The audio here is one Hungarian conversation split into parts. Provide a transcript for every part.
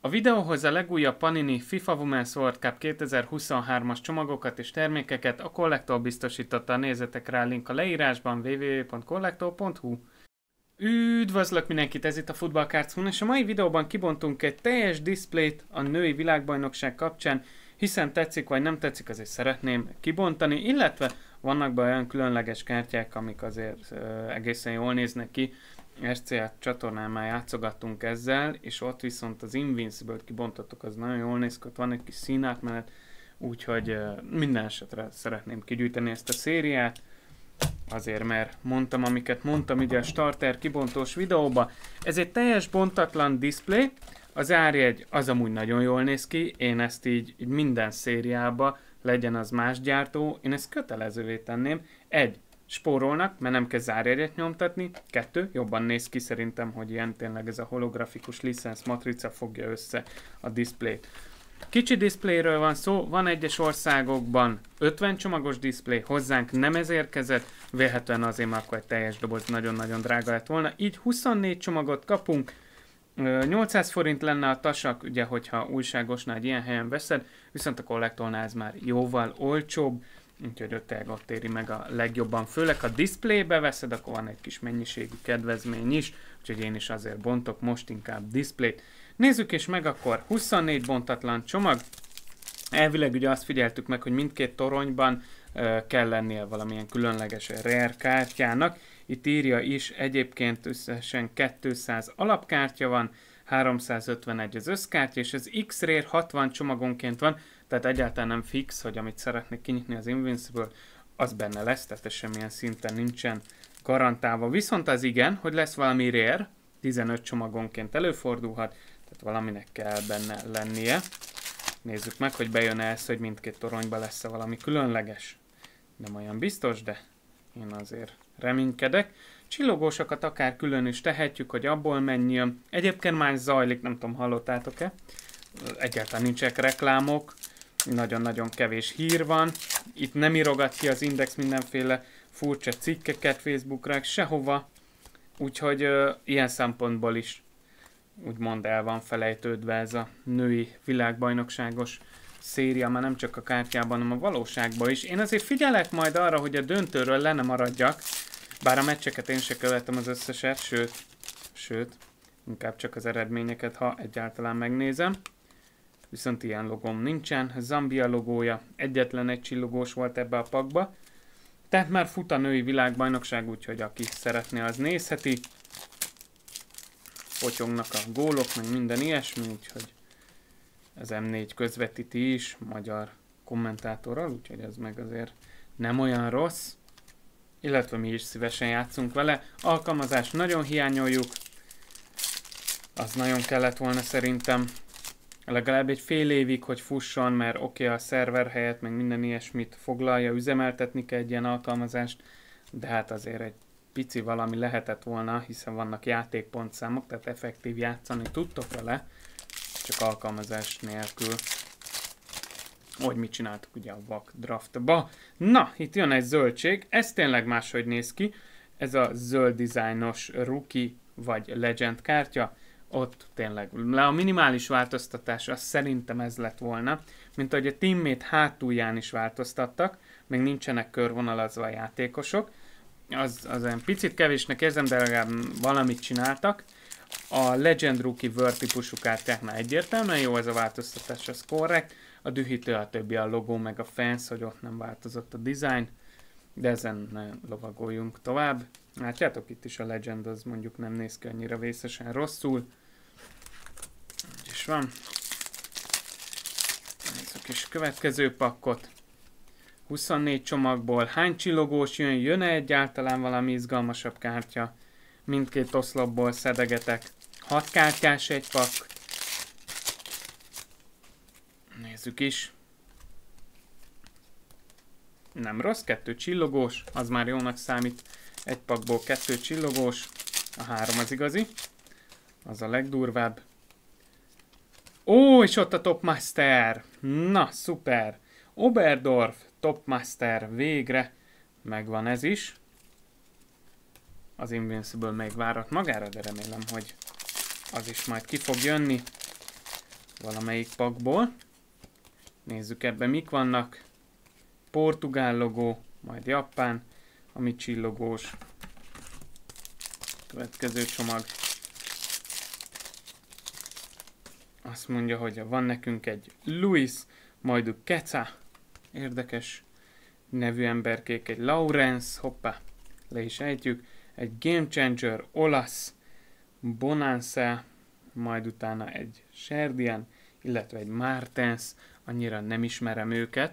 A videóhoz a legújabb Panini FIFA Women's World Cup 2023-as csomagokat és termékeket a Collector biztosította, nézzetek rá, link a leírásban www.collector.hu. Üdvözlök mindenkit, ez itt a Football Cards Moon, és a mai videóban kibontunk egy teljes diszplét a női világbajnokság kapcsán, hiszen tetszik vagy nem tetszik, azért szeretném kibontani, illetve vannak be olyan különleges kártyák, amik azért egészen jól néznek ki. SCA csatornán már játszogattunk ezzel, és ott viszont az Invincible-t kibontottuk, az nagyon jól néz ki, ott van egy kis színátmenet, úgyhogy minden esetre szeretném kigyűjteni ezt a szériát, azért mert mondtam, amiket mondtam ugye a starter kibontós videóba. Ez egy teljes bontatlan display, az árjegy az amúgy nagyon jól néz ki, én ezt így minden szériába, legyen az más gyártó, én ezt kötelezővé tenném. Egy, spórolnak, mert nem kell zárjegyet nyomtatni. 2, jobban néz ki szerintem, hogy ilyen tényleg ez a holografikus licensz matrica fogja össze a diszplét. Kicsi diszpléről van szó, van egyes országokban 50 csomagos diszplé, hozzánk nem ez érkezett, vélhetően azért már akkor egy teljes doboz nagyon-nagyon drága lett volna. Így 24 csomagot kapunk, 800 forint lenne a tasak, ugye, hogyha újságosnál egy ilyen helyen veszed, viszont a kollektornál ez már jóval olcsóbb, úgyhogy ott éri meg a legjobban. Főleg ha diszplébe veszed, akkor van egy kis mennyiségű kedvezmény is, úgyhogy én is azért bontok most inkább diszplét. Nézzük is meg akkor, 24 bontatlan csomag. Elvileg ugye azt figyeltük meg, hogy mindkét toronyban kell lennie valamilyen különleges rare kártyának. Itt írja is, egyébként összesen 200 alapkártya van, 351 az összkártya, és az X-Rare 60 csomagonként van, tehát egyáltalán nem fix, hogy amit szeretnék kinyitni az Invincible, az benne lesz, tehát ez semmilyen szinten nincsen garantálva. Viszont az igen, hogy lesz valami rare, 15 csomagonként előfordulhat, tehát valaminek kell benne lennie. Nézzük meg, hogy bejön ez, hogy mindkét toronyban lesz-e valami különleges. Nem olyan biztos, de én azért reménykedek. Csillogósokat akár külön is tehetjük, hogy abból mennyi jön. Egyébként már zajlik, nem tudom, hallottátok-e? Egyáltalán nincsenek reklámok, nagyon-nagyon kevés hír van. Itt nem írogat ki az Index mindenféle furcsa cikkeket Facebookra, sehova. Úgyhogy ilyen szempontból is úgymond el van felejtődve ez a női világbajnokságos széria, már nem csak a kártyában, hanem a valóságban is. Én azért figyelek majd arra, hogy a döntőről le ne maradjak, bár a meccseket én se követem az összeset, sőt, inkább csak az eredményeket, ha egyáltalán megnézem. Viszont ilyen logóm nincsen, Zambia logója, egyetlen egy csillogós volt ebbe a pakba. Tehát már fut a női világbajnokság, úgyhogy aki szeretné, az nézheti. Potyognak a gólok, meg minden ilyesmi, úgyhogy az M4 közvetíti is, magyar kommentátorral, úgyhogy ez meg azért nem olyan rossz. Illetve mi is szívesen játszunk vele. Alkalmazást nagyon hiányoljuk. Az nagyon kellett volna szerintem legalább egy fél évig, hogy fusson, mert oké, a szerver helyett meg minden ilyesmit foglalja, üzemeltetni kell egy ilyen alkalmazást, de hát azért egy pici valami lehetett volna, hiszen vannak játékpontszámok, tehát effektív játszani tudtok vele, csak alkalmazás nélkül. Hogy mit csináltuk ugye a VAC draftba. Na, itt jön egy zöldség, ez tényleg máshogy néz ki, ez a zöld dizájnos rookie vagy legend kártya, ott tényleg a minimális változtatás, az szerintem ez lett volna, mint ahogy a teammate hátulján is változtattak, még nincsenek körvonalazva a játékosok, az olyan picit kevésnek érzem, de legalább valamit csináltak. A Legend Rookie World típusú kártyáknál egyértelműen jó ez a változtatás, az korrekt. A dühítő, a többi a logó, meg a fans, hogy ott nem változott a design, de ezen ne lovagoljunk tovább. Látjátok, itt is a Legend az mondjuk nem néz ki annyira vészesen rosszul. Úgy is van. Nézzük is következő pakkot. 24 csomagból hány csillogós jön? Jön-e egyáltalán valami izgalmasabb kártya? Mindkét oszlopból szedegetek. 6 kártyás egy pakk. Nézzük is. Nem rossz, 2 csillogós, az már jónak számít. Egy pakból 2 csillogós, a 3 az igazi. Az a legdurvább. Ó, és ott a Topmaster! Na, szuper! Oberdorf, Topmaster, végre megvan ez is. Az Invincible még várat magára, de remélem, hogy az is majd ki fog jönni. valamelyik pakból. Nézzük ebben mik vannak. Portugál logó, majd Japán, ami csillogós. Következő csomag. Azt mondja, hogy van nekünk egy Luis, majd Keca, érdekes nevű emberkék, egy Lawrence, hoppá, le is ejtjük, egy Game Changer, olasz, Bonanza, majd utána egy Sherdian, illetve egy Martens, annyira nem ismerem őket,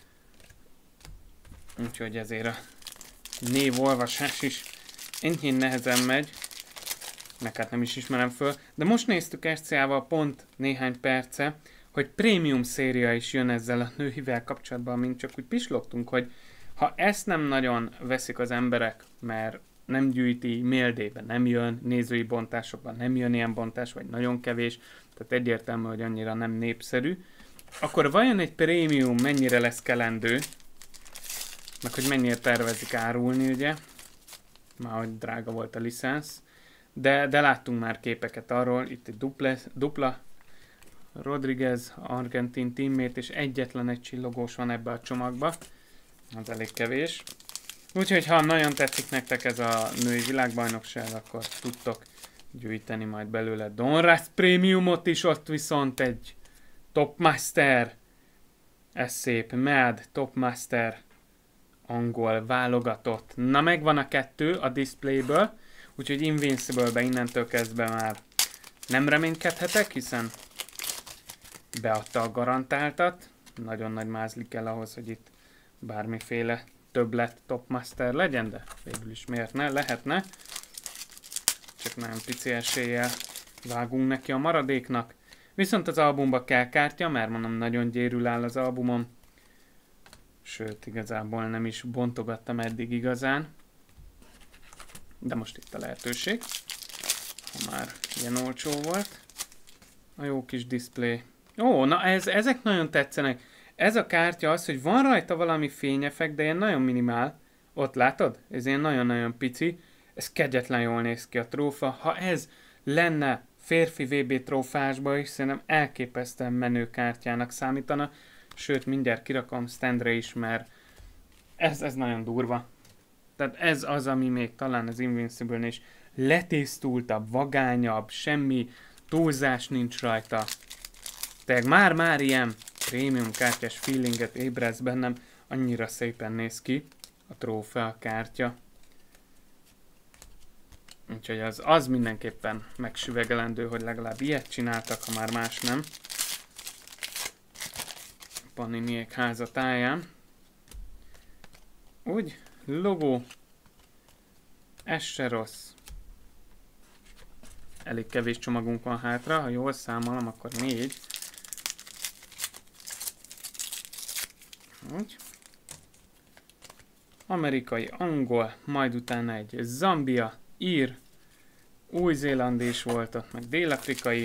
úgyhogy ezért a névolvasás is enyhén nehezen megy, meg hát nem is ismerem föl, de most néztük SCA-val pont néhány perce, hogy prémium széria is jön ezzel a nőhivel kapcsolatban, mint csak úgy pislogtunk, hogy ha ezt nem nagyon veszik az emberek, mert nem gyűjti, maildében nem jön, nézői bontásokban nem jön ilyen bontás, vagy nagyon kevés, tehát egyértelmű, hogy annyira nem népszerű, akkor vajon egy prémium mennyire lesz kelendő, meg hogy mennyire tervezik árulni, ugye, már hogy drága volt a licensz, de láttunk már képeket arról, itt egy dupla Rodriguez, argentin teammate, és egyetlen egy csillogós van ebbe a csomagba, az elég kevés. Úgyhogy ha nagyon tetszik nektek ez a női világbajnokság, akkor tudtok gyűjteni majd belőle Donruss Premiumot is, ott viszont egy Topmaster, ez szép, Mad Topmaster angol válogatott. Na megvan a kettő a displayből, úgyhogy Invincible-be innentől kezdve már nem reménykedhetek, hiszen beadta a garantáltat. Nagyon nagy mázli kell ahhoz, hogy itt bármiféle többlet Topmaster legyen, de végül is miért ne, lehetne. Csak nagyon pici eséllyel vágunk neki a maradéknak. Viszont az albumba kell kártya, mert mondom, nagyon gyérül áll az albumom. Sőt, igazából nem is bontogattam eddig igazán. De most itt a lehetőség. Ha már ilyen olcsó volt. A jó kis display. Ó, na ezek nagyon tetszenek. Ez a kártya az, hogy van rajta valami fényeffekt, de ilyen nagyon minimál. Ott látod? Ez ilyen nagyon-nagyon pici. Ez kegyetlen jól néz ki a trófa. Ha ez lenne férfi VB trófásba is, szerintem elképesztően menő kártyának számítana. Sőt, mindjárt kirakom standre is, mert ez nagyon durva. Tehát ez az, ami még talán az Invincible-nél is letisztultabb, vagányabb, semmi túlzás nincs rajta. Tehát már ilyen prémium kártyás feelinget ébreszt bennem, annyira szépen néz ki a trófea kártya. Úgyhogy az mindenképpen megsüvegelendő, hogy legalább ilyet csináltak, ha már más nem. Paniniék házatáján. Úgy, logó. Ez se rossz. Elég kevés csomagunk van hátra, ha jól számolom, akkor 4. Úgy. Amerikai, angol, majd utána egy Zambia, ír, új-zélandi is volt ott, meg dél-afrikai.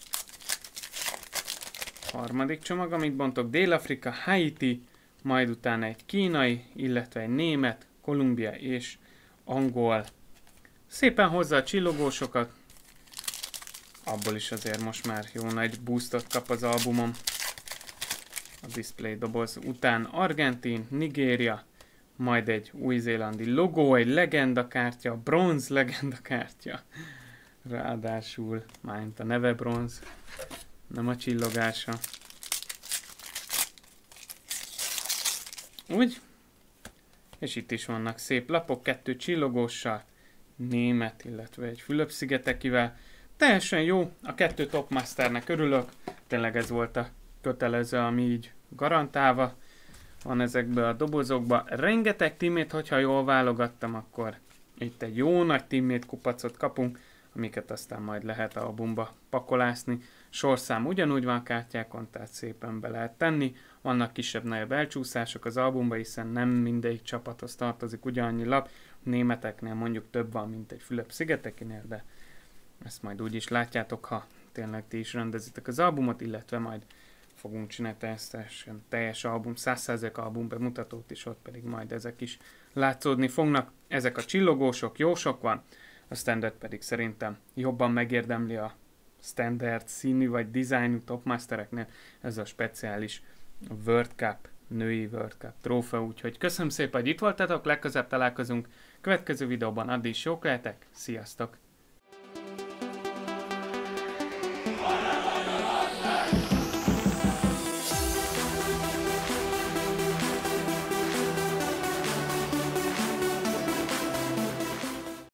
Harmadik csomag, amit bontok, Dél-Afrika, Haiti, majd utána egy kínai, illetve egy német, Kolumbia és angol. Szépen hozza a csillogósokat, abból is azért most már jó nagy boostot kap az albumom. A display doboz után Argentin, Nigéria, majd egy új-zélandi logó, egy legendakártya, bronz legendakártya. Ráadásul, mármint a neve bronz, nem a csillogása. Úgy. És itt is vannak szép lapok, 2 csillogóssal, német, illetve egy Fülöp-szigetekivel. Teljesen jó, a 2 Topmasternek örülök, tényleg ez volt a kötelező, ami így garantálva van ezekből a dobozokban. Rengeteg teammate, hogyha jól válogattam, akkor itt egy jó nagy teammate kupacot kapunk, amiket aztán majd lehet albumba pakolászni. Sorszám ugyanúgy van kártyákon, tehát szépen be lehet tenni. Vannak kisebb-nagyobb elcsúszások az albumba, hiszen nem mindegyik csapathoz tartozik ugyanannyi lap. Németeknél mondjuk több van, mint egy Fülöp-szigetekinél, de ezt majd úgy is látjátok, ha tényleg ti is rendezitek az albumot, illetve majd fogunk csinálni természetesen teljes album, 100% album bemutatót, és ott pedig majd ezek is látszódni fognak. Ezek a csillogósok, jó sok van, a standard pedig szerintem jobban megérdemli a standard színű vagy dizájnú Topmastereknél ez a speciális World Cup, női World Cup trófea, úgyhogy köszönöm szépen, hogy itt voltatok, legközelebb találkozunk következő videóban, addig is jók lehetek, sziasztok!